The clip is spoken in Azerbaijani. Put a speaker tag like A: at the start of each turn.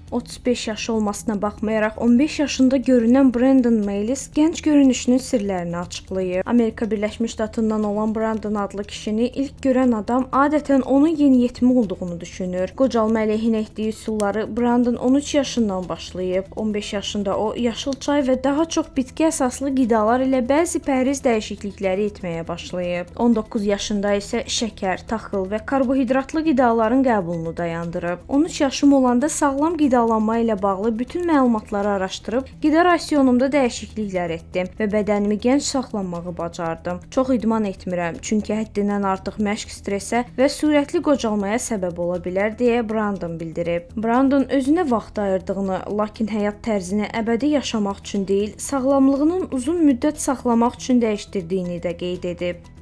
A: 35 yaşı olmasına baxmayaraq 15 yaşında görünən Brandon Maylis gənc görünüşünün sirlərini açıqlayıb. Amerika Birləşmiş Ştatından olan Brandon adlı kişini ilk görən adam adətən onun yeniyetmə olduğunu düşünür. Qocalma əleyhinə etdiyi üsulları Brandon 13 yaşından başlayıb. 15 yaşında o yaşıl çay və daha çox bitki əsaslı qidalar ilə bəzi pəhriz dəyişiklikləri etməyə başlayıb. 19 yaşında isə şəkər, taxıl və karbohidratlı qidaların qəbulunu dayandırıb. 13 yaşım olanda sağlam qidalanma ilə bağlı bütün məlumatları araşdırıb qida rasionumda dəyişikliklər etdim və bədənimi gənc saxlamağı bacardım. Çox idman etmirəm, çünki həddindən artıq məşq stressə və sürətli qocalmaya səbəb ola bilər deyə Brandon bildirib. Brandon özünə vaxt ayırdığını, lakin həyat tərzini əbədi yaşamaq üçün deyil, sağlamlığının uzun müddət saxlamaq üçün dəyişdirdiyini də qeyd edib.